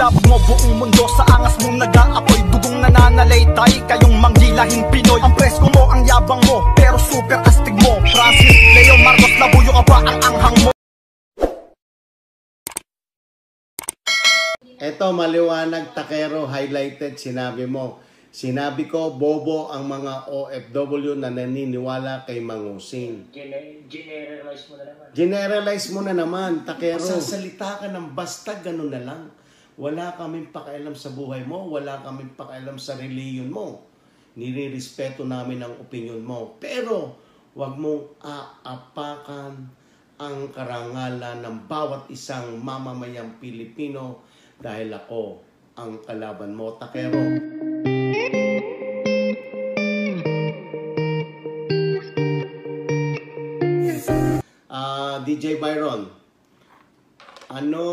Sabog mo buong mundo sa angas mong nag-aapoy. Dugong nananalaytay, kayong manggilahing Pinoy. Ang presko mo, ang yabang mo, pero super astig mo. Francis, Leo, Marcos, labuyo ka pa ang anghang mo. Eto, maliwanag, Takero, highlighted, sinabi mo. Sinabi ko, bobo ang mga OFW na naniniwala kay Mangusing. Generalize mo na naman. Generalize mo na naman, Takero. Sasalita ka ng basta ganun na lang. Wala kaming pakialam sa buhay mo, wala kaming pakialam sa reliyon mo. Nirirespeto namin ang opinion mo. Pero, wag mong aapakan ang karangalan ng bawat isang mamamayang Pilipino dahil ako ang kalaban mo, Takero. DJ Byron, ano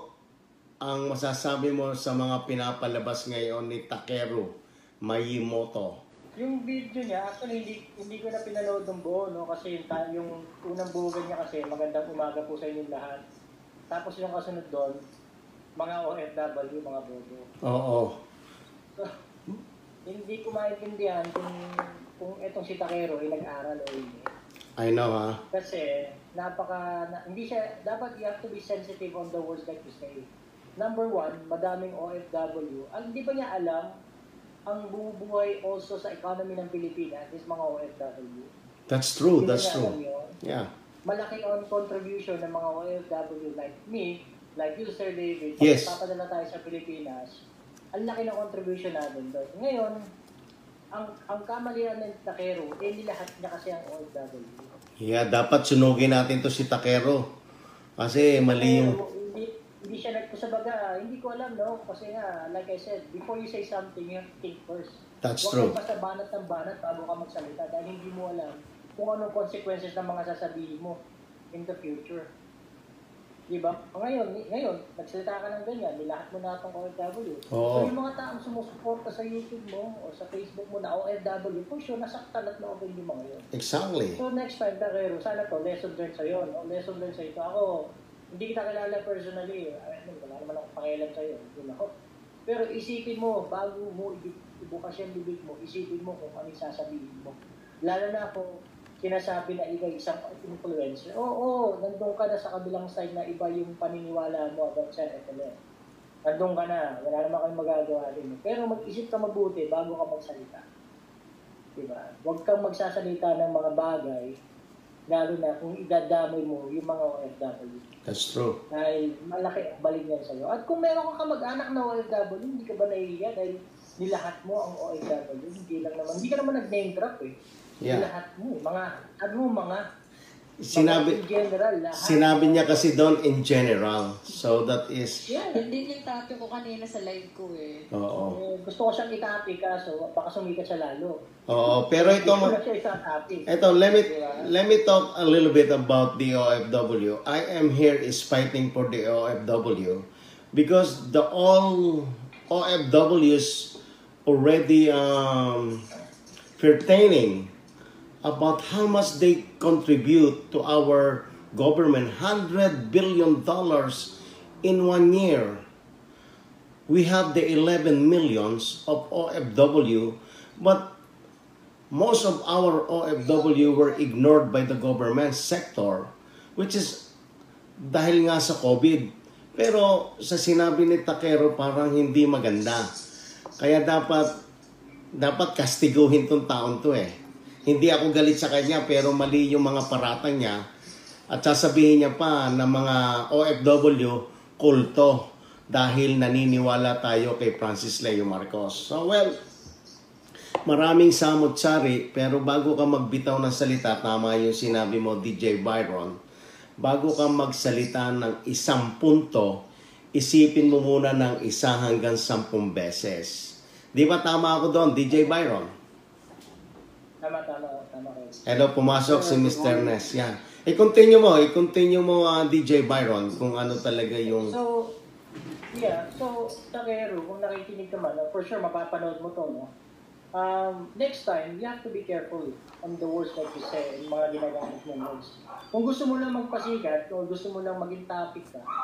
ang masasabi mo sa mga pinapalabas ngayon ni Takeru Mayimoto? Yung video niya, actually hindi ko na pinanood ng buo, no? Kasi yung unang buugan niya kasi, magandang umaga po sa inyong lahat. Tapos yung kasunod doon, mga OFW, mga bobo. Oo. So, hindi ko maintindihan kung etong si Takeru ay nag-aral o hindi. I know, ha? Kasi, hindi siya, dapat you have to be sensitive on the words that you say. Number one, madaming OFW. Hindi ba niya alam ang bumubuhay also sa economy ng Pilipinas is mga OFW? That's true, that's true. Yeah. Malaki ang contribution ng mga OFW like me, like you, Sir David. Yes. Pag papadala tayo sa Pilipinas, ang laki ng contribution natin doon. Ngayon, ang kamalian ng Takeru, nilahat niya kasi ang OFW. Yeah, dapat sunugin natin to si Takeru. Kasi mali yung... Hindi siya nagpasabaga. Hindi ko alam, no? Kasi nga, like I said, before you say something, you have to think first. That's true. Huwag basta banat ng banat bago ka magsalita dahil hindi mo alam kung anong consequences ng mga sasabihin mo in the future. Diba? Ngayon, nagsalita ka ng ganyan, nilahat mo na itong OFW. Oo. So yung mga taong sumusuporta sa YouTube mo o sa Facebook mo na OFW, for sure, nasaktan at na-open yung mga yun. Exactly. So next time, Takero, sana to, lesson learned sa'yo. No? Lesson learned sa'yo. Ako, hindi kita kilala personally. Wala naman akong pakialam sa'yo. Hindi ako. Pero isipin mo, bago mo ibukas yung bibig mo, isipin mo kung ano sasabihin mo. Lalo na kung sinasabi na ikaw isang influencer. Oo, nandun ka na sa kabilang side na iba yung paniniwala mo about sa FLM. Nandun ka na, wala naman kayong magagawa din. Pero mag-isip ka mabuti bago ka magsalita. Diba? Huwag kang magsasalita ng mga bagay, lalo na kung idadamoy mo yung mga OFW. That's true. Dahil malaki balik yan sa'yo. At kung meron ka mag-anak na OFW, hindi ka ba nahihiya dahil nilahat mo ang OFW? Hindi ka naman nag-name drop eh. Yeah. Lahat mo, sinabi niya kasi doon in general. So that is... Yeah, hindi yung topic ko kanina sa live ko eh. Oo. Gusto ko siyang itopic kaso baka sumikat siya lalo. Oo, pero ito... let me talk a little bit about the OFW. I am here is fighting for the OFW because the all OFWs already pertaining about how much they contribute to our government, $100 billion in 1 year. We have the 11 millions of OFW, but most of our OFW were ignored by the government sector, which is dahil nga sa COVID. Pero sa sinabi ni Takeru parang hindi maganda. Kaya dapat kastiguhin tong taon to eh. Hindi ako galit sa kanya pero mali yung mga paratang niya at sasabihin niya pa na mga OFW kulto dahil naniniwala tayo kay Francis Leo Marcos. So well, maraming samot-sari pero bago ka magbitaw ng salita, tama yung sinabi mo DJ Byron, bago ka magsalita ng isang punto, isipin mo muna ng 1 hanggang 10 beses. Di ba tama ako doon, DJ Byron? Tama kayo. Hello, pumasok si Mr. Ness. Yan. I-continue mo, DJ Byron, kung ano talaga yung... So, Takeru, kung nakikinig ka man, for sure, mapapanood mo to, no? Next time, you have to be careful on the words that you say, yung mga ginagamit mo words. Kung gusto mo lang magpasikat, o gusto mo lang maging topic ka,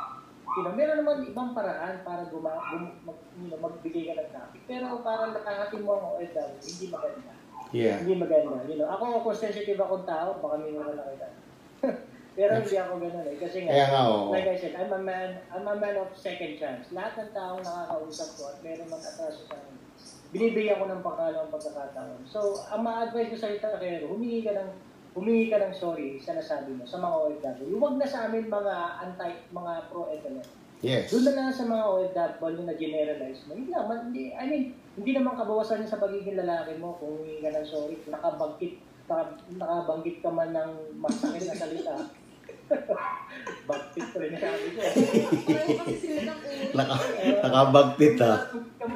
Meron naman ibang paraan para magbigay ka ng topic. Pero parang nakakati mo ang OFW, hindi maganda. Yeah. Hindi maganda. Ako sensitive akong tao, baka may mga nakita. Pero hindi ako gano'n eh. Kasi nga, like I said, I'm a man of second chance. Lahat ng taong nakakausap ko at meron mag-atraso sa akin, binibigyan ko ng pangalawang pagkakataon. So, ang ma-advise ko sa iyo, Takero, humingi ka ng sorry sa nasabi mo sa mga OFW. Huwag na sa amin mga pro-FLN. Yes. Doon na lang sa mga OFW na generalize mo. Hindi naman kabawasan sa pagiging lalaki mo kung humingi ka ng sorry. Nakabanggit ka man ng masakit na salita. Bagtit pa rin sabi ko. Nakabagtit ha.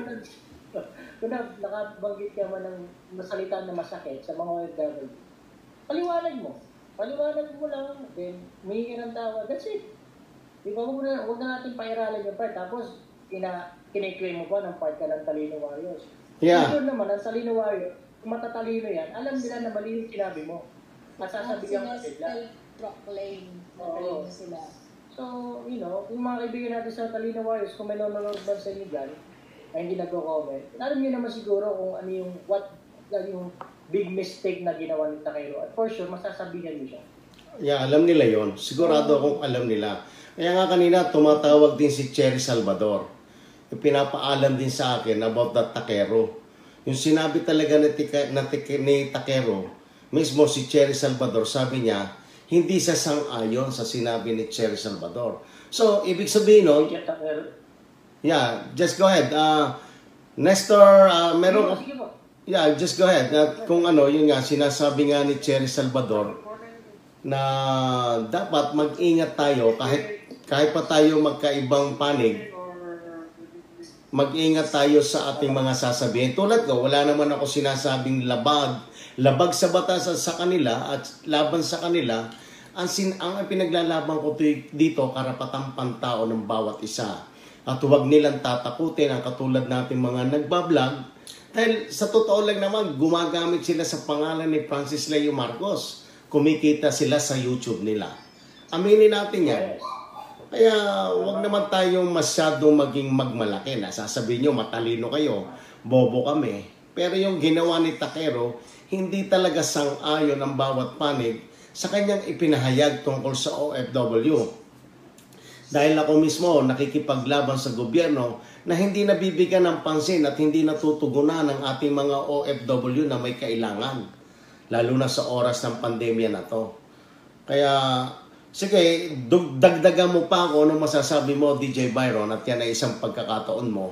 Kung nakabanggit ka man ng salita na masakit sa mga OFW, paliwanag mo lang, then humingi ka ng tawa, that's it. Di ba, huwag na natin pairalan yung part, tapos kiniklaim mo pa ng part ka ng Talino Warriors. Yeah. Sure naman, ang Talino Warriors, kung matatalino yan, alam nila na mali yung sinabi mo. At sasabihan ka sila. Proclaim na talino sila. So, yung mga kaibigan natin sa Talino Warriors, kung may nanonood man sa inyo dyan, na hindi nagko-comment, alam nyo naman siguro kung ano yung big mistake na ginawa ni Takero. At for sure, masasabihan nyo siya. Yeah, alam nila yon. Sigurado akong alam nila. Kaya nga kanina, tumatawag din si Cherry Salvador. Yung pinapaalam din sa akin about that Takero. Yung sinabi talaga ni Takero, mismo si Cherry Salvador, sabi niya, hindi sa sang-ayon sa sinabi ni Cherry Salvador. So, ibig sabihin nun, yeah, just go ahead. Nestor, meron... Yeah, just go ahead. Kung yun nga, sinasabi nga ni Cherry Salvador na dapat mag-ingat tayo kahit pa tayo magkaibang panig, mag-ingat tayo sa ating mga sasabihin. Tulad ko, wala naman ako sinasabing labag sa batas sa kanila at laban sa kanila. Ang pinaglalaban ko dito, karapatang pantao ng bawat isa. At huwag nilang tatakutin ang katulad natin mga nagbablog. Dahil sa totoo lang naman, gumagamit sila sa pangalan ni Francis Leo Marcos. Kumikita sila sa YouTube nila. Aminin natin yan. Kaya huwag naman tayong masyadong maging magmalaki na sasabihin nyo, matalino kayo, bobo kami. Pero yung ginawa ni Takero, hindi talaga sang-ayon ang bawat panig sa kanyang ipinahayag tungkol sa OFW. Dahil ako mismo nakikipaglaban sa gobyerno na hindi nabibigyan ng pansin at hindi natutugunan ng ating mga OFW na may kailangan. Lalo na sa oras ng pandemya na to. Kaya, sige, dagdagan mo pa ako anong masasabi mo, DJ Byron, at yan ay isang pagkakataon mo.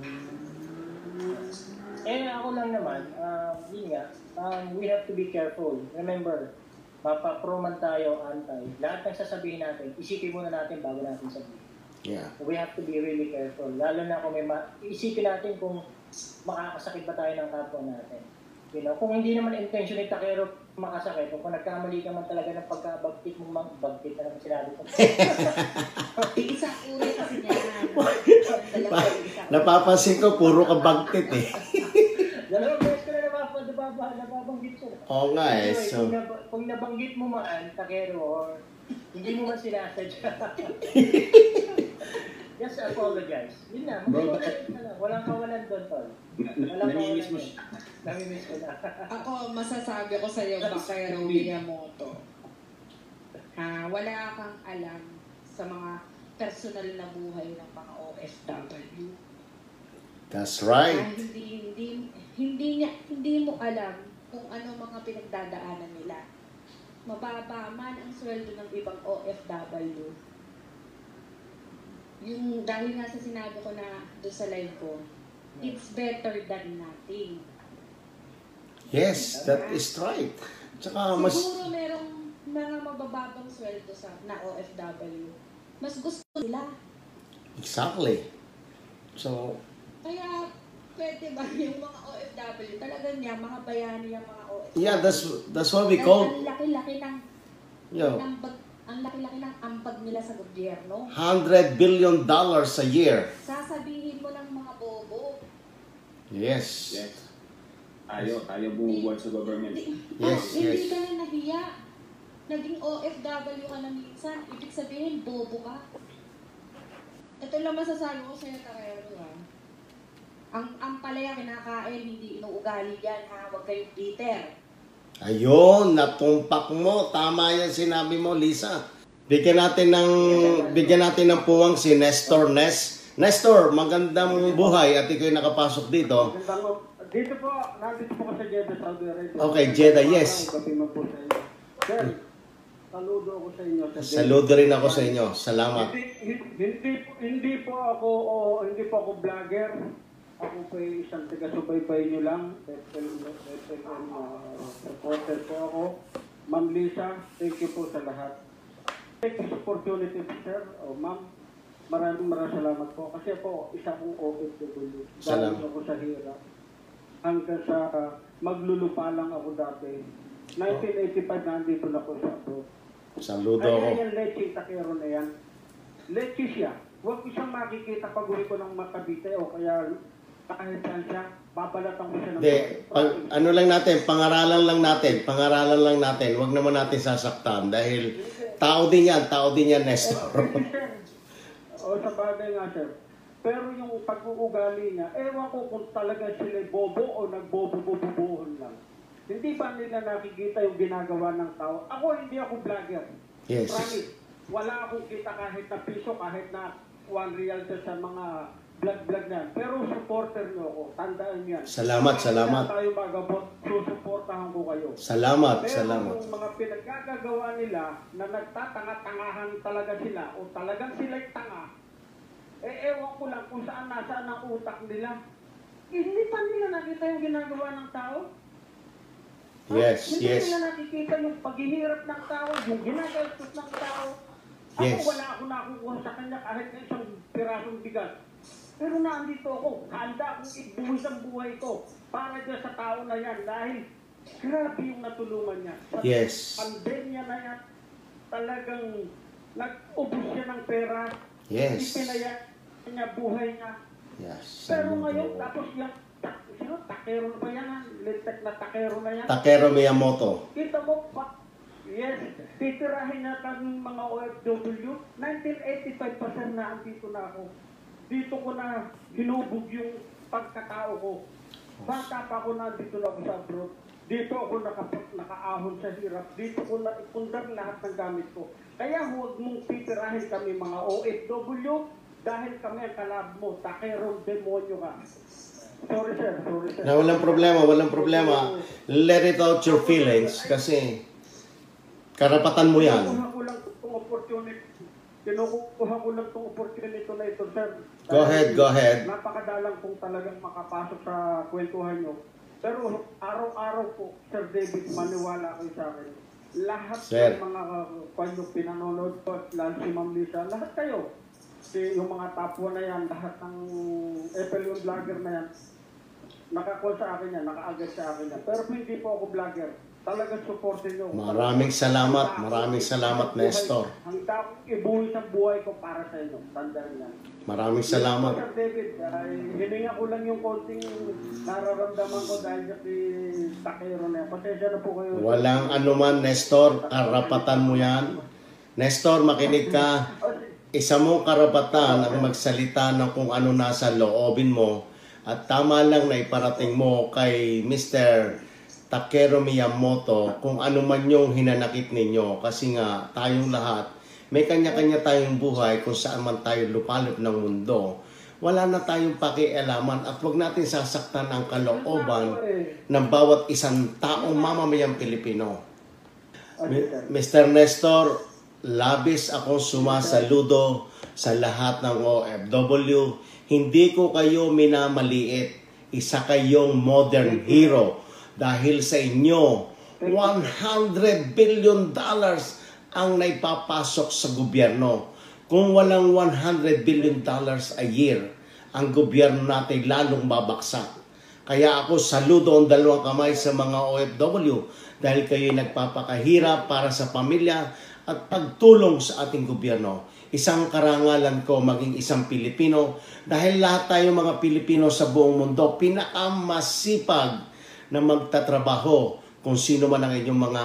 Ako lang naman, we have to be careful. Remember, mapa-pro man tayo, anti. Lahat ng sasabihin natin, isipin muna natin bago natin sabihin. Yeah. We have to be really careful. Lalo na kung isipin natin kung makakasakit ba tayo ng kapwa natin. Kung hindi naman intention ni Takero makasakit, o kung nagkamali ka man talaga ng pagkabagtit mo, bagtit na naman sinabi ko. Isang uri kasi niya. Napapansin ko, puro ka bagtit eh. Dalawang beses ko na nababanggit siya. Oo nga eh. Anyway, So, kung nabanggit mo man, Takero, or hindi mo man sinasadya, just apologize. Yun na, walang kawalan doon, Tol. Namimiss mo siya. Namimiss ko na. Ako, masasabi ko sa iyo, Bakero Miyamoto. Wala kang alam sa mga personal na buhay ng mga OFW. that's right. Hindi mo alam kung ano mga pinagdadaanan nila. Mababa man ang sweldo ng ibang OFW. Yung dahil nga sa sinabi ko na doon sa live ko, it's better than nothing. Yes, that is right. Tsaka Siguro merong mga mabababang sweldo na OFW. Mas gusto nila. Exactly. So, Kaya pwede ba yung mga OFW, talagang niya, mga bayani yung mga OFW. yeah, that's what we call, Ang laki-laki ng yo, ang laki-laki ng ambag nila sa gobyerno. $100 billion a year. Sasabihin mo ng mga bobo. Yes. Yes. Tayo bumubuhat sa government. Hindi ka na nahiya. Naging OFW ka na minsan, ibig sabihin bobo ka. Ito lang masasabi ko sa'yo, Takero, ha? Ang palaya kinakain, hindi inuugali yan, ha? Huwag kayong bitter. Ayun, natumpak mo. Tama yan sinabi mo, Lisa. Bigyan natin ng puwang si Nestor Nestor, magandang buhay at ikaw nakapasok dito. Dito po, nandito po ko sa Jeddah, Saudi Arabia. Okay, Jeddah, yes. Sir, saludo ako sa inyo. Saludo rin ako sa inyo. Salamat. Hindi po ako vlogger. Ako po ay isang taga-subaybay nyo lang. FLM supporter po ako. Ma'am Lisa, thank you po sa lahat. Thank you for opportunity, sir. Ma'am, maraming salamat po. Kasi po, isa kong OFW. Salamat. Dahil ako sa hirap. Hanggang sa maglulupa lang ako dati. 1985 nandito na ako sa abroad. Saludo ako. Kaya yung leche, Takero na yan. Leche siya. Huwag ko siyang makikita pag uli ko ng Makabite o kaya kahit saan siya, babalatan ko siya ng... Ano lang natin, pangaralan lang natin. Huwag naman natin sasaktan dahil tao din yan, Nestor. O sa bagay nga, sir. Pero yung pag-uugali niya, ewan ko kung talaga sila bobo o nagbobo-bobobohon lang. Hindi ba nila nakikita yung ginagawa ng tao? Ako, hindi ako vlogger. Yes. Promise. Wala akong kita kahit na piso, kahit na 1 real sa mga vlog na. Pero supporter nyo ako. Tandaan yan. Salamat. Kung tayo magabot, susuportahan ko kayo. Salamat. Pero yung mga pinagkagagawa nila na nagtatanga-tangahan talaga sila o talagang sila'y tanga, ewan ko lang kung nasaan ang utak nila. Hindi pa nila nakita yung ginagawa ng tao. Yes. Hindi nila nakikita yung paghihirap ng tao, yung ginagastos ng tao. Yes. Ako wala ako nakukuha sa kanya kahit na isang pirasong bigat. Pero nandito ako, handa akong ibuwis ang buhay ko para dyan sa tao na yan dahil grabe yung natulungan niya. Sa Yes. pandemya na yan, talagang nag-ubos siya ng pera. Yes. Ipinaya niya buhay niya. Yes. Pero ngayon, tapos yung Takero na ba yan? Lintek na Takero na yan? Takero Miyamoto. Kita mo pa, yes, titirahin natin mga OFW. 1985% na andito na ako. Dito ko na hinubog yung pagkatao ko. Bata pa ako nandito na ako sa abroad. Dito ako nakaahon sa hirap. Dito ko na ipundar lahat ng gamit ko. Kaya huwag mong titirahin kami mga OFW dahil kami ang kalab mo. Takero, demonyo ka. Sorry sir. Na walang problema. Let it out your feelings kasi karapatan mo yan. Kinukuha ko lang itong opportunity na ito, sir. Go ahead. Napakadalang kong talagang makapasok sa kwentuhan nyo. Pero araw-araw po, Sir David, maniwala kayo sa akin. Lahat ng mga kanyo pinanonood ko, lalo si Ma'am Lisa, lahat kayo. Yung mga top 1 na yan, lahat ng FLM vlogger na yan, naka-call sa akin yan, naka-agad sa akin yan. Pero hindi po ako vlogger. Talagang supportin nyo. Maraming salamat, Nestor. Ang takong ibuhin ang buhay ko para sa inyo. Tandaan yan. Maraming salamat. Sir David, hininga ko lang yung konting nararamdaman ko dahil sa Takero na yan. Pasensya na po kayo. Walang anuman, Nestor. Karapatan mo yan. Nestor, makinig ka. Isa mong karapatan ang magsalita ng kung ano nasa loobin mo. At tama lang na iparating mo kay Mr. Takero Miyamoto kung ano man yung hinanakit ninyo. Kasi nga, tayong lahat, may kanya-kanya tayong buhay kung saan man tayo lupalop ng mundo. Wala na tayong pakialaman at huwag natin sasaktan ang kalooban ng bawat isang taong mamamayang Pilipino. Mr. Nestor, labis akong sumasaludo sa lahat ng OFW. Hindi ko kayo minamaliit. Isa kayong modern hero. Dahil sa inyo, $100 billion ang naipapasok sa gobyerno. Kung walang $100 billion a year, ang gobyerno natin lalong babaksak. Kaya ako saludo ang dalawang kamay sa mga OFW dahil kayo nagpapakahirap para sa pamilya at pagtulong sa ating gobyerno. Isang karangalan ko maging isang Pilipino dahil lahat tayo mga Pilipino sa buong mundo pinakamasipag na magtatrabaho kung sino man ang inyong mga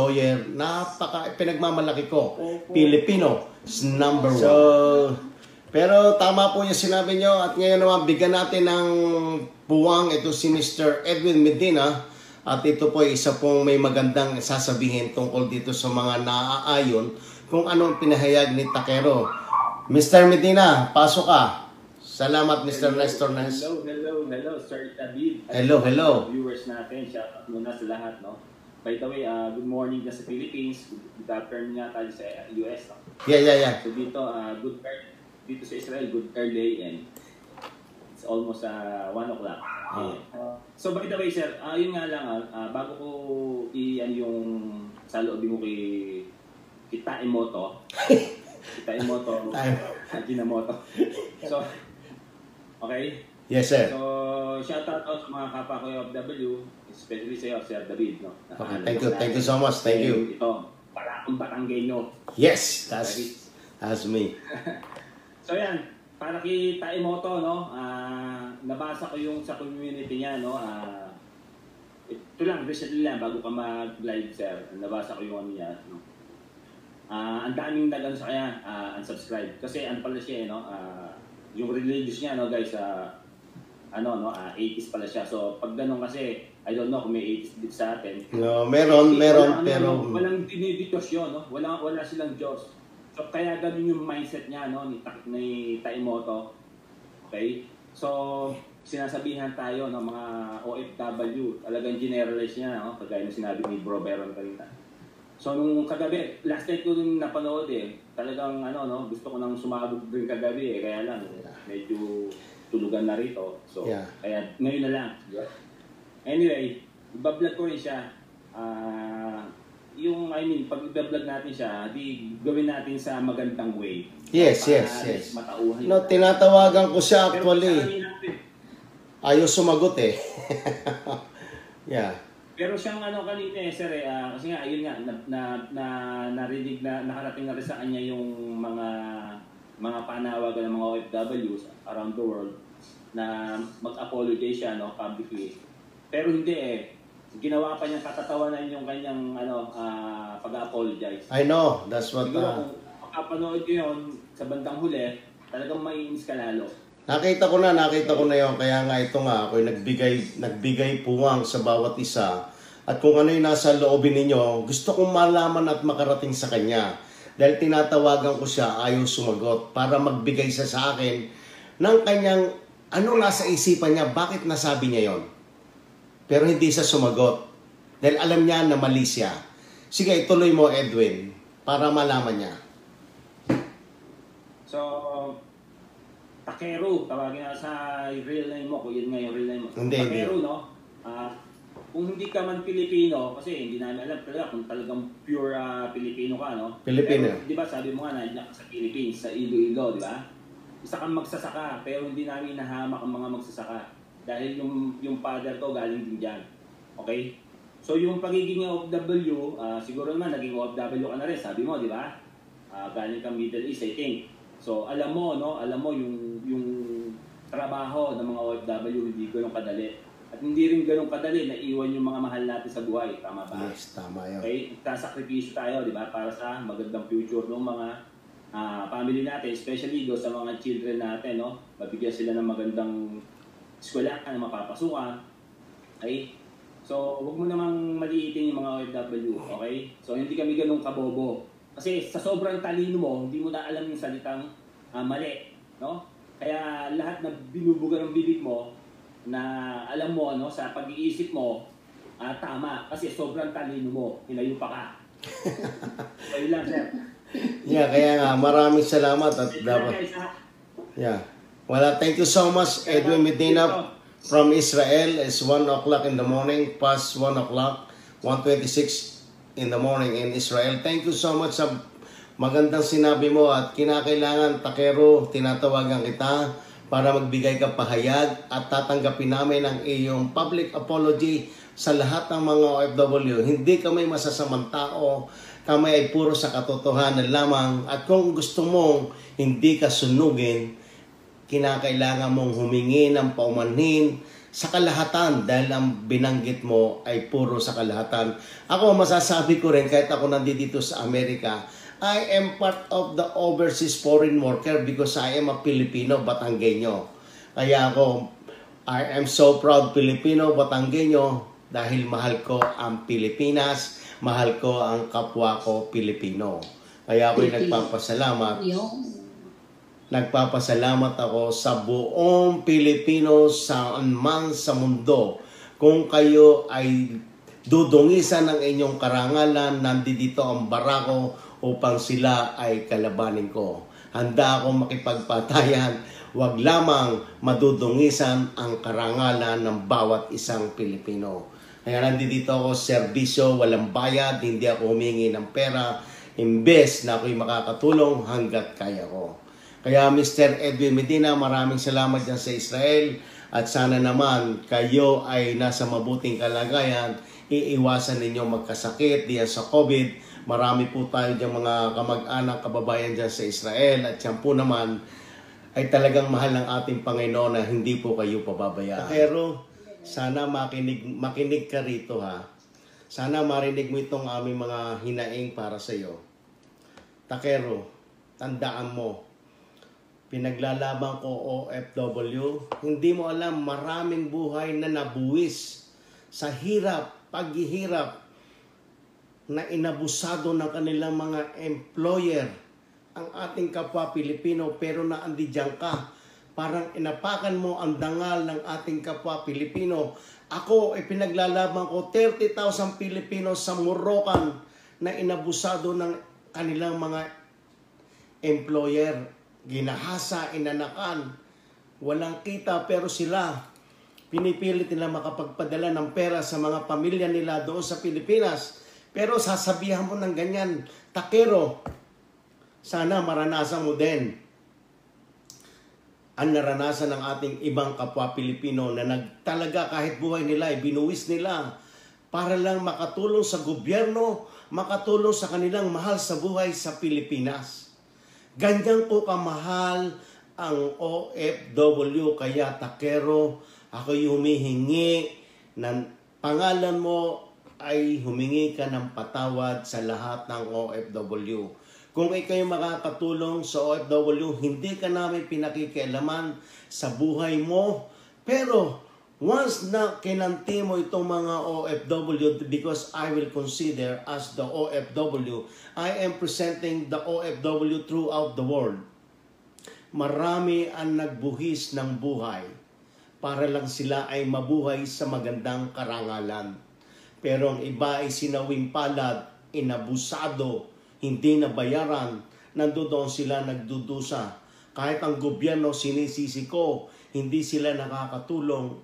employer. Pinagmamalaki ko. Pilipino is number one. So, Pero tama po yung sinabi nyo at ngayon naman bigyan natin ng puwang ito si Mr. Edwin Medina at ito po isa pong may magandang sasabihin tungkol dito sa mga naaayon kung anong pinahayag ni Takero. Mr. Medina, pasok ka. Salamat, Mr. Nestor Nes. Hello, Sir David. Hello. Viewers natin, shout out muna sa lahat, no? By the way, good morning na sa Philippines, good afternoon nga tayo sa US, no? Yeah. So dito, dito sa Israel, good early and it's almost 1 o'clock. So by the way, sir, yun nga lang, bago ko yung saloobin mo kay Taimoto, Ginamoto. So, okay? Yes, sir. So, shout out sa mga kapwa ko OFW, especially sa iyo, Sir David, no? Okay, thank you so much. Thank you. Ito, para akong Batanggenyo. Yes, that's me. So yan, para kay Taimoto, no? Nabasa ko yung sa community niya, no? Ito lang, recently lang, bago ka mag-live, sir. Nabasa ko yung ano niya, no? Ang daming nagan sa kanya, unsubscribe. Kasi ano pala siya, no? Yung religious niya, no, guys, 80s pala siya. So, pag ganun kasi, I don't know kung may 80s dito sa atin. No, meron, pero... Walang dinidiyos yun, no? Wala silang Diyos. So, kaya ganun yung mindset niya, no, ni Taimoto. Okay? So, sinasabihan tayo ng mga OFW, talagang generalize niya, no? Kagaya ng sinabi ni Bro Beron kanina. So, nung kagabi, last night ko yung napanood talagang gusto ko nang sumabog din kagabi kaya lang, medyo tulugan na rito. So, kaya ngayon na lang. Anyway, ibablog ko rin siya. Pag ibablog natin siya, di gawin natin sa magandang way. Yes. Matauhan. No, tinatawagan ko siya actually. Ayaw sumagot Yeah. Pero siyang kanina sir, kasi nga, ayun nga, narinig na, nakarating na rin sa kanya yung mga panawagan ng mga OFWs around the world na mag-apologize siya, no, publicly. Pero hindi ginawa pa niyang katatawanan yung kanyang pag-apologize. I know, that's what... Siguro kung makapanood ko yun sa bandang huli, talagang maiinis ka lalo. Nakita ko na yun, kaya nga ito nga, ako'y nagbigay puwang sa bawat isa. At kung ano yung nasa loobin ninyo, gusto kong malaman at makarating sa kanya. Dahil tinatawagan ko siya, ayaw sumagot, para magbigay siya sa akin ng kanyang, ano nasa isipan niya, bakit nasabi niya yon. Pero hindi siya sumagot. Dahil alam niya na mali siya. Sige, ituloy mo, Edwin, para malaman niya. So, Takero, tawagin na sa real name mo, kung yun nga yung real name mo. Takero, no? Kung hindi ka man Pilipino, kasi hindi namin alam talaga kung talagang pure Pilipino ka, no? Pilipino. Pero, di ba, sabi mo nga na sa Philippines, sa Iloilo, di ba? Isa kang magsasaka, pero hindi namin nahamak ang mga magsasaka. Dahil yung father ko galing din dyan. Okay? So, yung pagiging OFW, siguro naman, naging OFW ka na rin, sabi mo, di ba? Galing kang Middle East, I think. So, alam mo yung trabaho ng mga OFW hindi ganun kadali. At hindi rin ganun kadali na iwan yung mga mahal natin sa buhay. Tama ba? Yes, tama yun. Okay? Sasakripisyo tayo, di ba? Para sa magandang future ng mga family natin, especially do sa mga children natin, no? Mabigyan sila ng magandang eskwelahan na mapapasukan. Okay? So, huwag mo namang maliitin yung mga OFW, okay? So, hindi kami ganun kabobo. Kasi sa sobrang talino mo, hindi mo na alam yung salitang mali, no? Kaya lahat na binubuga ng bibig mo, na alam mo, no, sa pag-iisip mo, tama. Kasi sobrang talino mo, hinayo pa ka. So, yun lang, sir. Yeah, kaya nga, maraming salamat at dapat... Yeah. Well, thank you so much, Edwin Medina from Israel. It's 1 o'clock in the morning, past 1 o'clock, 1:26 in the morning in Israel. Thank you so much sa magandang sinabi mo at kinakailangan, Takero, tinatawagan kita para magbigay ka pahayag at tatanggapin namin ang iyong public apology sa lahat ng mga OFW. Hindi kami masasamang tao, kami ay puro sa katotohanan lamang at kung gusto mong hindi ka sunugin, kinakailangan mong humingi ng paumanhin sa kalahatan dahil ang binanggit mo ay puro sa kalahatan. Ako masasabi ko rin kahit ako nandito sa Amerika, I am part of the overseas foreign worker because I am a Filipino, Batanggenyo. Kaya ako, I am so proud Filipino, Batanggenyo dahil mahal ko ang Pilipinas, mahal ko ang kapwa ko Pilipino. Kaya ako'y nagpapasalamat. Nagpapasalamat ako sa buong Pilipino saan man sa mundo. Kung kayo ay dudungisan ng inyong karangalan, nandito ang barako upang sila ay kalabanin ko. Handa akong makipagpatayan, wag lamang madudungisan ang karangalan ng bawat isang Pilipino. Kaya nandito ako, serbisyo, walang bayad, hindi ako humingi ng pera, imbes na ako'y makakatulong hanggat kaya ko. Kaya Mr. Edwin Medina, maraming salamat dyan sa Israel at sana naman kayo ay nasa mabuting kalagayan, iiwasan ninyo magkasakit diyan sa COVID. Marami po tayo dyan mga kamag-anak, kababayan dyan sa Israel at yan po naman ay talagang mahal ng ating Panginoon na hindi po kayo pababayaan. Pero sana makinig ka rito ha. Sana marinig mo itong aming mga hinaing para sa iyo. Takero, tandaan mo, pinaglalaban ko OFW, hindi mo alam maraming buhay na nabuwis sa hirap, paghihirap, na inabusado ng kanilang mga employer ang ating kapwa Pilipino, pero naandiyan ka. Parang inapakan mo ang dangal ng ating kapwa Pilipino. Ako ay pinaglalaban ko 30,000 Pilipino sa Morocan na inabusado ng kanilang mga employer. Ginahasa, inanakan, walang kita, pero sila pinipilit nila makapagpadala ng pera sa mga pamilya nila doon sa Pilipinas. Pero sasabihan mo ng ganyan, Takero, sana maranasan mo din ang naranasan ng ating ibang kapwa Pilipino na talaga kahit buhay nila ay binuwis nila para lang makatulong sa gobyerno, makatulong sa kanilang mahal sa buhay sa Pilipinas. Ganyan ko kamahal ang OFW, kaya Takero, ako'y humihingi ng pangalan mo, ay humingi ka ng patawad sa lahat ng OFW. Kung ikaw'y makakatulong sa OFW, hindi ka namin pinakikialaman sa buhay mo. Pero once na kinanti mo itong mga OFW, because I will consider as the OFW, I am presenting the OFW throughout the world. Marami ang nagbuhis ng buhay para lang sila ay mabuhay sa magandang karangalan. Pero ang iba ay sinawing palad, inabusado, hindi nabayaran, nandoon sila nagdudusa. Kahit ang gobyerno sinisisi ko, hindi sila nakakatulong.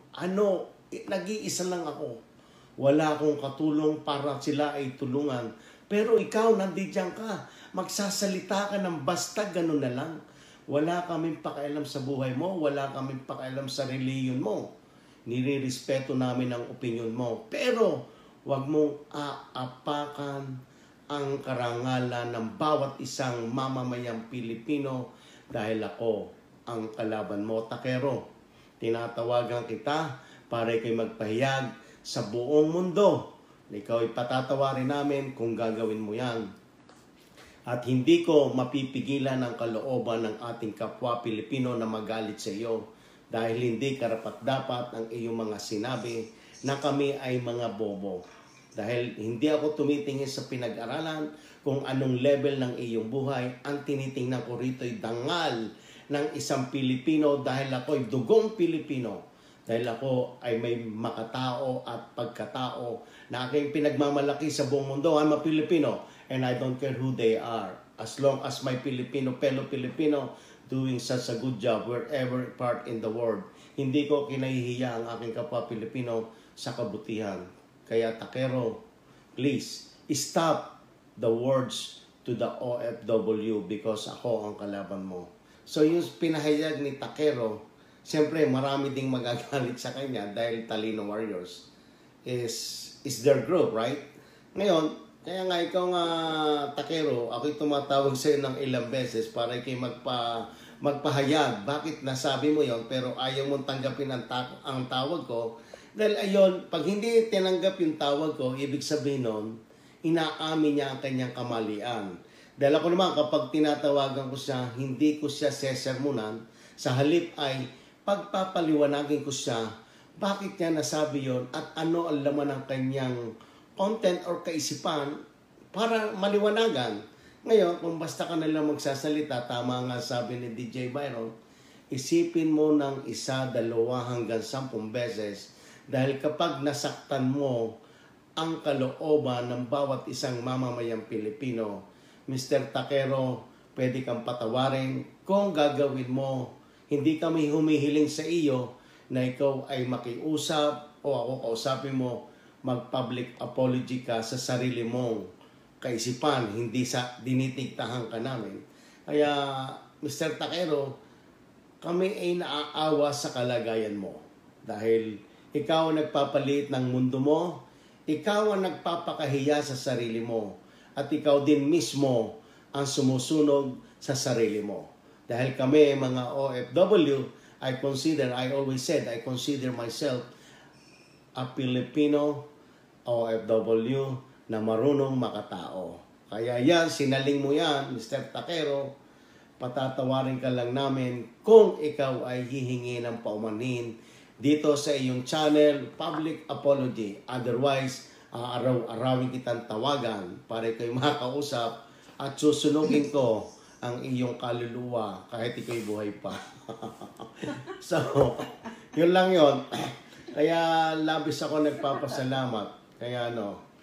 Nag-iisa lang ako. Wala akong katulong para sila ay tulungan. Pero ikaw, nandiyan ka. Magsasalita ka ng basta ganun na lang. Wala kaming pakialam sa buhay mo. Wala kaming pakialam sa reliyon mo. Nirirespeto namin ang opinion mo. Pero huwag mong aapakan ang karangalan ng bawat isang mamamayang Pilipino dahil ako ang kalaban mo. Takero, tinatawagan kita para ikay magpahayag sa buong mundo. Ikaw ay patatawarin namin kung gagawin mo yan. At hindi ko mapipigilan ang kalooban ng ating kapwa Pilipino na magalit sa iyo dahil hindi karapat-dapat ang iyong mga sinabi na kami ay mga bobo. Dahil hindi ako tumitingin sa pinag-aralan kung anong level ng iyong buhay. Ang tinitingnan ko rito ay dangal ng isang Pilipino dahil ako ay dugong Pilipino. Dahil ako ay may makatao at pagkatao na aking pinagmamalaki sa buong mundo. I'm a Filipino and I don't care who they are. As long as my fellow Filipino doing such a good job wherever part in the world. Hindi ko kinahihiya ang aking kapwa Pilipino sa kabutihan. Kaya Takero, please stop the words to the OFW because ako ang kalaban mo. So yung pinahayag ni Takero, siyempre marami ding magagalit sa kanya dahil Talino Warriors is their group, right? Ngayon, kaya nga ikaw nga Takero, ako'y tumatawag sa iyo ng ilang beses para ikay magpahayag. Bakit nasabi mo yon pero ayaw mong tanggapin ang tawag ko? Dahil ayon, pag hindi tinanggap yung tawag ko, ibig sabihin nun, inaamin niya ang kanyang kamalian. Dahil ako naman, kapag tinatawagan ko siya, hindi ko siya sesermonan. Sa halip ay pagpapaliwanagin ko siya bakit niya nasabi yon at ano ang laman ng kanyang content or kaisipan para maliwanagan. Ngayon, kung basta ka nalang magsasalita, tama nga sabi ni DJ Byron, isipin mo ng 1, 2 hanggang 10 beses dahil kapag nasaktan mo ang kalooban ng bawat isang mamamayang Pilipino, Mr. Takero, pwede kang patawarin kung gagawin mo. Hindi kami humihiling sa iyo na ikaw ay makiusap o ako kausapin mo, mag-public apology ka sa sarili mong kaisipan, hindi sa dinitiktahan ka namin. Kaya, Mr. Takero, kami ay naaawa sa kalagayan mo. Dahil ikaw ang nagpapalit ng mundo mo, ikaw ang nagpapakahiya sa sarili mo, at ikaw din mismo ang sumusunog sa sarili mo. Dahil kami, mga OFW, I always said, I consider myself a Filipino OFW na marunong makatao. Kaya yan, sinaling mo yan, Mr. Takero, patatawarin ka lang namin kung ikaw ay hihingi ng paumanhin dito sa iyong channel, public apology. Otherwise, araw-arawin kitang tawagan para ikaw makausap at susunugin ko ang iyong kaluluwa kahit ikaw'y buhay pa. So, yun lang yun. Kaya labis ako nagpapasalamat. Kaya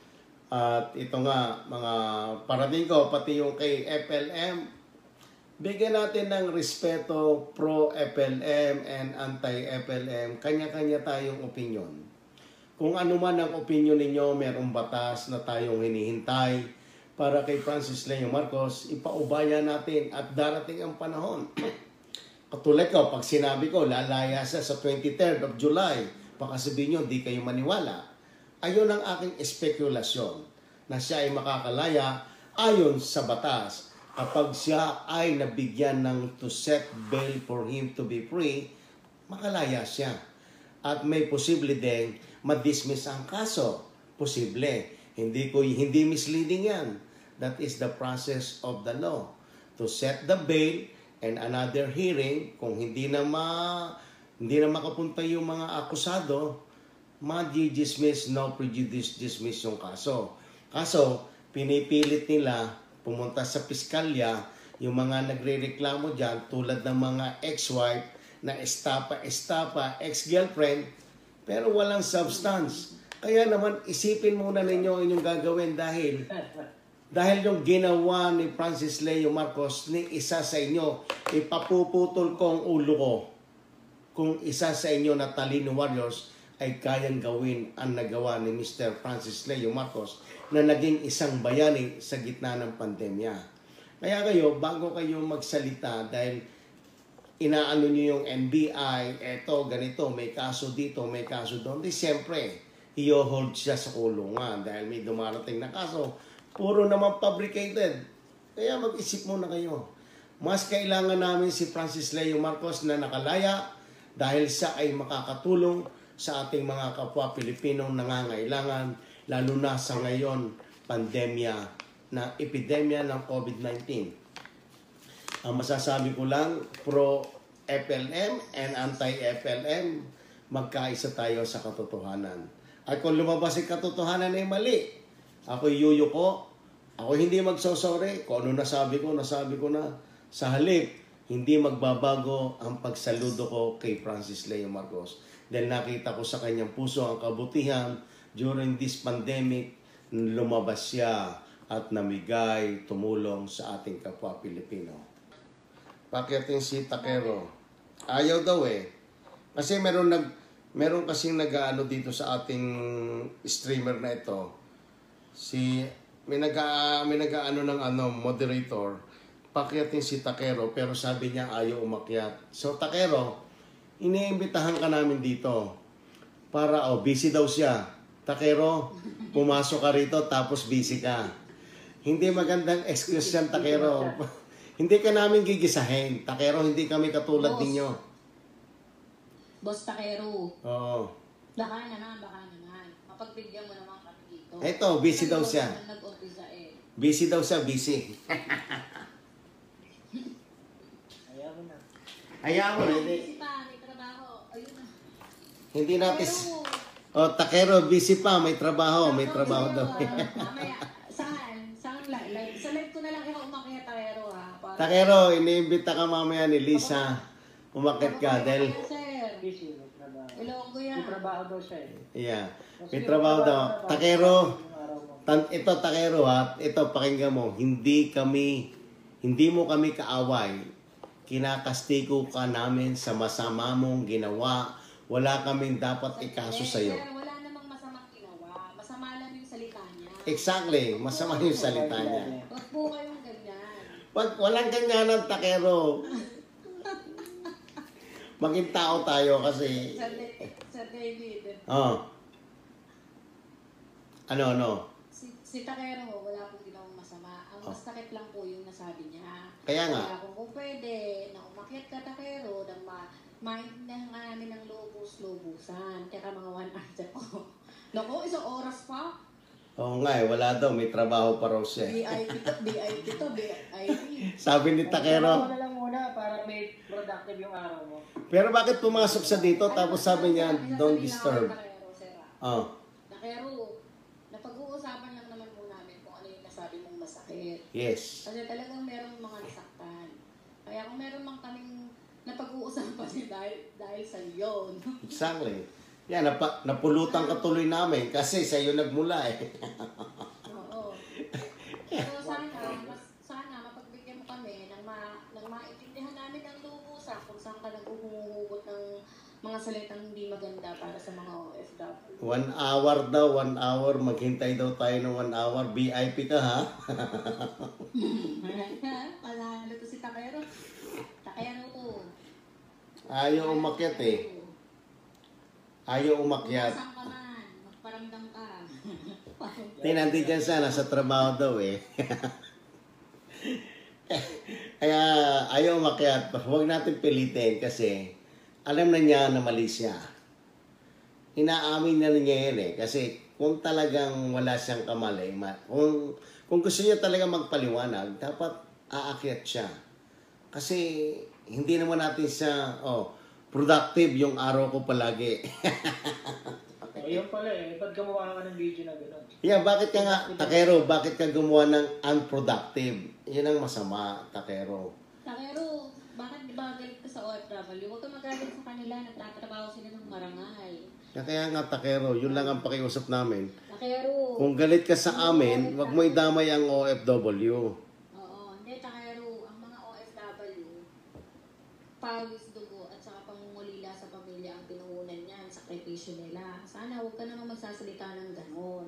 at ito nga, mga parating ko, pati yung kay FLM, bigyan natin ng respeto pro-FLM and anti-FLM. Kanya-kanya tayong opinion. Kung ano man ang opinion ninyo, merong batas na tayong hinihintay para kay Francis Leo Marcos, ipaubaya natin at darating ang panahon. Katulad ko, pag sinabi ko, lalaya siya sa 23rd of July, baka sabihin nyo, di kayo maniwala. Ayon ang aking espekulasyon na siya ay makakalaya ayon sa batas. Kapag siya ay nabigyan ng to set bail for him to be free, makalaya siya. At may posible din ma-dismiss ang kaso. Posible. Hindi misleading yan. That is the process of the law. To set the bail and another hearing, kung hindi na makapunta yung mga akusado, ma-dismiss, no prejudice dismiss yung kaso. Kaso, pinipilit nila pumunta sa piskalya yung mga nagre-reklamo dyan tulad ng mga ex-wife na estapa, ex-girlfriend, pero walang substance. Kaya naman, isipin muna ninyo inyong gagawin dahil yung ginawa ni Francis Leo Marcos ni isa sa inyo, ipapuputol ko ang ulo ko kung isa sa inyo na talino warriors ay kayang gawin ang nagawa ni Mr. Francis Leo Marcos na naging isang bayani sa gitna ng pandemya. Kaya kayo, bago kayo magsalita dahil inaano nyo yung NBI, eto, ganito, may kaso dito, may kaso doon, di siyempre, i-hold siya sa kulungan dahil may dumarating na kaso. Puro naman fabricated. Kaya mag-isip muna kayo. Mas kailangan namin si Francis Leo Marcos na nakalaya dahil siya ay makakatulong sa ating mga kapwa Pilipinong nangangailangan, lalo na sa ngayon, epidemya ng COVID-19. Ang masasabi ko lang, pro-FLM and anti-FLM, magkaisa tayo sa katotohanan. At kung lumabas ang katotohanan ay mali, ako'y yuyuko, ako hindi magsosorry, kung ano nasabi ko na. Sa halip, hindi magbabago ang pagsaludo ko kay Francis Leo Marcos. Dahil nakita ko sa kanyang puso ang kabutihan during this pandemic, lumabas siya at namigay, tumulong sa ating kapwa Pilipino. Pakiatin si Takero. Ayaw daw eh. Kasi meron kasing nag-aano dito sa ating streamer na ito. May nag-aano ng moderator. Pakiatin si Takero pero sabi niya ayaw umakyat. So Takero, iniimbitahan ka namin dito para busy daw siya. Takero, pumasok ka rito tapos busy ka. Hindi magandang excuse yan, Takero. Hindi ka namin gigisahin. Takero, hindi kami katulad ninyo. Boss Takero. Oo. Baka naman. Mapagbigyan mo naman kami dito. Eto, busy daw siya. Nag-umpisa eh. Busy daw siya, busy. Ayaw mo na. Ayaw mo, hindi. Busy pa, may trabaho. Ayun na. Hindi natin... Pero, Oh, Takero, busy pa, may trabaho daw. Mamaya, saan? Saan live? Sa live ko na lang ikaw umakyat, Takero, ha? Takero, iniimbita ka mamaya ni Lisa. Umakit ka dahil... Sir, Busy, may trabaho. Ilonggo yan. May trabaho daw siya eh. Yeah, may trabaho daw. Takero, ito Takero ha, ito pakinggan mo, hindi mo kami kaaway. Kinakastigo ka namin sa masama mong ginawa. Wala kaming dapat ikaso sa'yo. Sir, wala namang masamang ginawa. Masama lang yung salita niya. Exactly, masama yung salita niya. Huwag po kayong ganyan. Walang ganyanan, Takero. Maging tao tayo kasi... Sir David, Oh. Ano? si Takero, wala pong ginawang masama. Ang mas sakit lang po yung nasabi niya. Kaya nga. Kaya kung pwede, na umakyat ka, Takero, nang maintindihan ka namin ng lubos-lubusan. Kaya mga 1 hour ko. Naku, isang oras pa. Oo nga wala daw, may trabaho pa raw siya. VIP to, VIP. Sabi ni Trabaho Takero. na lang muna para may productive yung araw mo. Pero bakit pumasok siya dito tapos sabi niya, don't disturb. Takero, sir. Oh, Takero, napag-uusapan lang naman po namin kung ano yung nasabi mong masakit. yes. Kasi talagang merong mga nasaktan. Kaya kung meron mang kaming napag-uusapan dahil sa iyo. Exactly. Yan, napulutan ka tuloy namin kasi sa iyo nagmula eh. Oo. Pero sana mapagbigyan mo kami ng maintindihan namin ang lubusan kung saan ka naghuhugot ng mga salitang hindi maganda para sa mga OFW. 1 hour daw, 1 hour. Maghintay daw tayo ng 1 hour. VIP ka ha? Palalo to si Takero. Takero to. Ayaw umakyat eh. Ayaw umakyat. Saan ka man, magparamdam ka. Tinanti dyan siya, nasa trabaho daw eh. Kaya ayaw umakyat. Huwag natin pilitin kasi alam na niya na mali siya. Inaamin na niya yan eh. Kasi kung talagang wala siyang kamali, kung gusto niya talaga magpaliwanag, dapat aakyat siya. Kasi hindi naman natin siya, productive yung araw ko palagi. Ayun pala eh, ba't gumawa ka ng video na gano'n? Yeah, bakit ka nga, Takero, bakit ka gumawa ng unproductive? Yan ang masama, Takero. Takero, bakit ba galit ka sa OFW? Huwag ka magalit sa kanila, nagtatrabaho sila ng marangal. Kaya nga, Takero, yun lang ang pakiusap namin. Takero. Kung galit ka sa amin, wag mo idamay ang OFW. Oo, hindi, Takero, ang mga OFW, pawis, dugo, at saka pangungulila sa pamilya ang pinuunan niyan, sakripisyo nila. Sana huwag ka naman magsasalita ng ganon.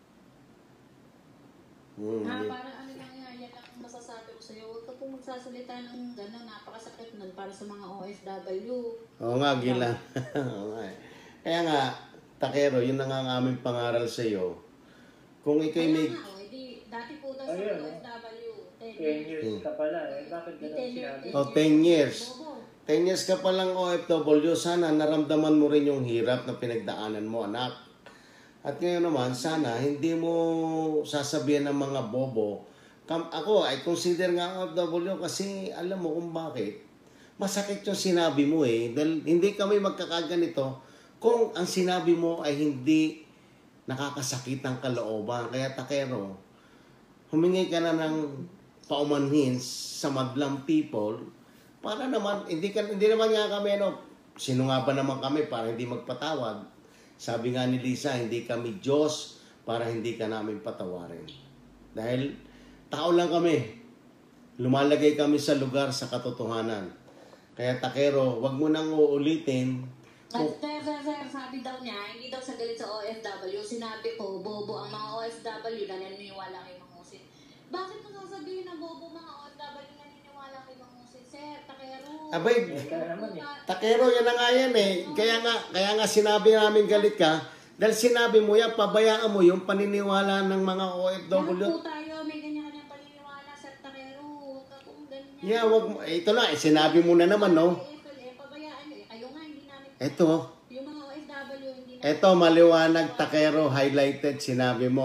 Parang ano lang yan ang masasabi ko sa'yo. Huwag ka pong magsasalita ng ganon. Napakasakit nun para sa mga OFW. Oo nga, Gila. Oo nga. Kaya nga, Takero, yun na nga ang aming pangaral sa iyo. Kung ikay may... Kaya nga, dati po daw sa OFW, 10 years ka pala eh. Bakit gano'n sinabi? 10 years. 10 years ka palang OFW, sana naramdaman mo rin yung hirap na pinagdaanan mo, anak. At ngayon naman, sana hindi mo sasabihan ng mga bobo. Ako, I consider nga OFW kasi alam mo kung bakit. Masakit yung sinabi mo eh. Dahil hindi kami magkakaganito kung ang sinabi mo ay hindi nakakasakit ng kalooban. Kaya Takero, humingi ka na ng paumanhin sa madlang people para naman, hindi naman nga kami, sino nga ba naman kami para hindi magpatawad? Sabi nga ni Lisa, hindi kami Diyos para hindi ka namin patawarin. Dahil tao lang kami. Lumalagay kami sa lugar sa katotohanan. Kaya Takero, wag mo nang uulitin. Sir, sabi daw niya, hindi daw sa galit sa OFW. Sinabi ko, bobo ang mga OFW na naniniwala kay Mangusin. Bakit mo sasabihin na bobo mga OFW na naniniwala kay Mangusin? Sir, Takero. Abay, Takero, yan na nga yan eh. Kaya nga sinabi namin galit ka. Dahil sinabi mo yan, pabayaan mo yung paniniwala ng mga OFW. Lahat po tayo, may ganyan-kanyang paniniwala, Sir Takero. Huwag ka kung ganyan. Yeah, ito na, sinabi mo na naman, no? Pabayaan nyo. Kayo nga, hindi namin. Ito. Yung mga OFW, hindi namin. Ito, maliwanag, Takero, highlighted, sinabi mo.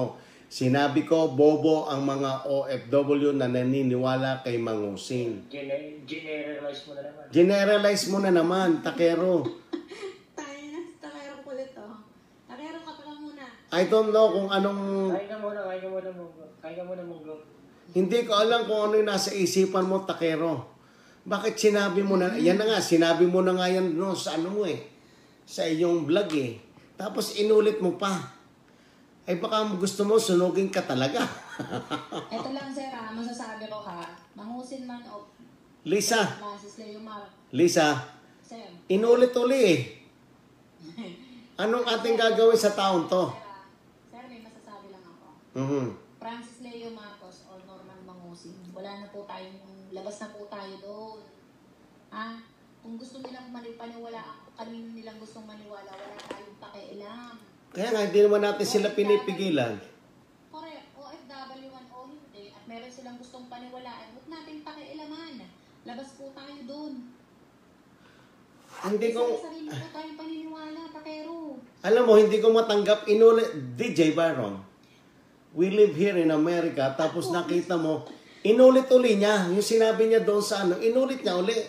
Sinabi ko, bobo ang mga OFW na naniniwala kay Mangusing. Generalize mo na naman. Generalize mo na naman, Takero. Tayo na, takero kulit oh. Takero ka pala muna. I don't know kung anong... Kain ka muna, Munggo. Hindi ko alam kung ano yung nasa isipan mo, Takero. Bakit sinabi mo na... Yan na nga, sinabi mo na nga yan no, sa ano mo sa iyong vlog Tapos inulit mo pa. Ay baka gusto mo, sunugin ka talaga. Ito lang sir masasabi ko Mangusin man o Lisa, Francis Leo Mar. Lisa, Sir. inulit-uli Anong ating gagawin sa taon to? Sir, may masasabi lang ako. Francis Leo Marcos or Norman Mangusin. Wala na po tayong, labas na po tayo doon. Kung gusto nilang paniwala, kanino nilang gustong maniwala, wala tayong pakialam. Kaya nga, hindi naman natin sila pinipigilan. Correct. OFW man o hindi, at meron silang gustong paniwalaan, huwag natin pakialaman. Labas po tayo doon. Hindi ko... Sarili po tayong paniniwala, Takero. Alam mo, hindi ko matanggap inulit. DJ Byron, we live here in America, tapos nakita mo, inulit-uli niya. Yung sinabi niya doon sa ano, inulit niya uli.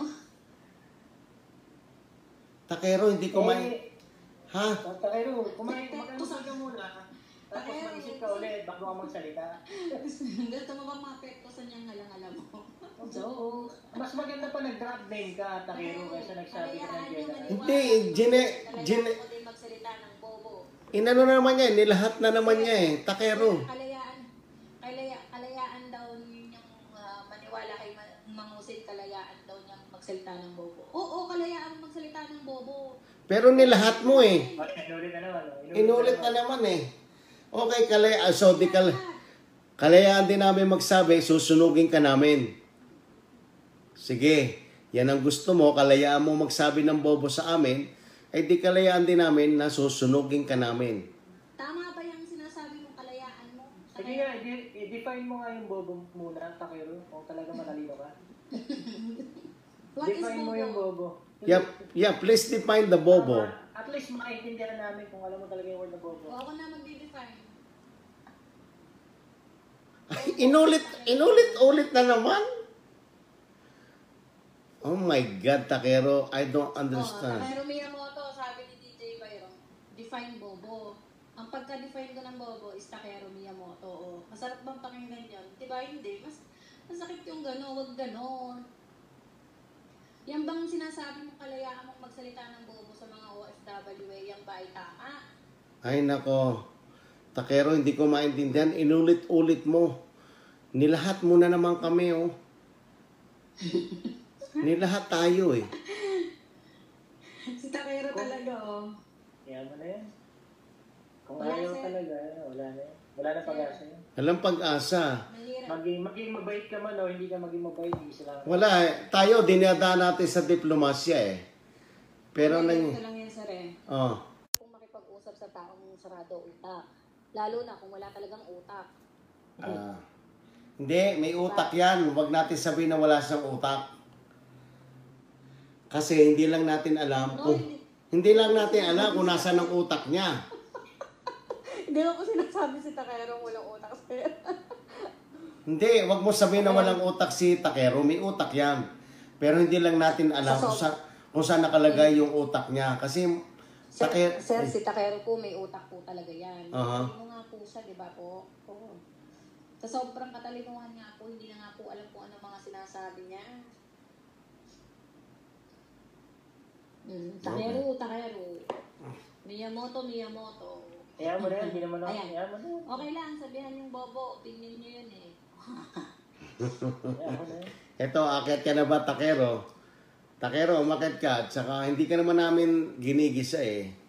Takero, hindi ko Ha? Takero, mag-almusal ka muna. Tapos mag-isip ka ulit bago ka magsalita. Gusto mo ba mapektosan niyang ngalang-alam mo? So, mas maganda pa nag-drop name ka, Takero, kaysa nagsabi ka ng general. Hindi, Kalayaan mo din magsalita ng bobo. inano na naman niya, nilahat na naman niya Takero. Kalayaan daw niyang maniwala kay Mangusin, kalayaan daw niyang magsalita ng bobo. Oo, kalayaan mo magsalita ng bobo. Pero nilahat mo Inulit na naman. Inulit na naman Okay, kalayaan din namin magsabi, susunugin ka namin. Sige, yan ang gusto mo, kalayaan mo magsabi ng bobo sa amin, ay di kalayaan din namin na susunugin ka namin. Tama ba yung sinasabi mong kalayaan mo? Sige nga, i-define mo nga yung bobo muna, Takero, kung talaga matalino ka. What is Define mo bobo? yung bobo. Yeah, please define the bobo. At least makaintindihan namin kung alam mo talaga yung word na bobo. O ako na mag-define. Inulit na naman. Oh my God, Takero, I don't understand. Takero Miyamoto, sabi ni DJ Byron, define bobo. Ang pagka-define ko ng bobo is Takero Miyamoto. Masarap bang pakinggan yun? Diba hindi? Masakit yung gano'n, wag gano'n. Yan bang sinasabi mo kalayaan mong magsalita ng bobo sa mga OFW, yan ba ay tama? Ay nako, Takero, hindi ko maintindihan. Inulit-ulit mo. Nilahat mo na naman kami Nilahat tayo Si Takero talaga Kaya mo na yan. Kung ayaw talaga, wala na yan. Wala na pag-asa yan. Walang pag-asa. Mahirap. Maging mabait ka man o hindi ka maging mabait, hindi sila. Wala tayo, dinadaan natin sa diplomasya Pero Ito lang yan, sir Kung makipag-usap sa taong sarado utak. Lalo na kung wala talagang utak. Hindi, may utak yan. Huwag natin sabihin na wala siyang utak. Kasi hindi lang natin alam kung nasaan ang utak niya. Hindi ko sinasabi si Takero walang utak, sir. Hindi, wag mo sabihin na walang utak si Takero. May utak yan. Pero hindi lang natin alam kung saan nakalagay yung utak niya. Kasi, Sir, si Takero po may utak po talaga yan. Talino nga po siya, di ba po? Oo. Sa sobrang katalinuhan niya po, hindi na nga po alam kung ano mga sinasabi niya. Takero. Miyamoto. Kaya mo na yan, hindi naman ako. Ayan. Kaya mo na yan. Okay lang, sabihan yung bobo. Opinion niyo yun Kaya mo na yan. Eto, akit ka na ba, Takero? Takero, umakit ka. At saka, hindi ka naman namin ginigisa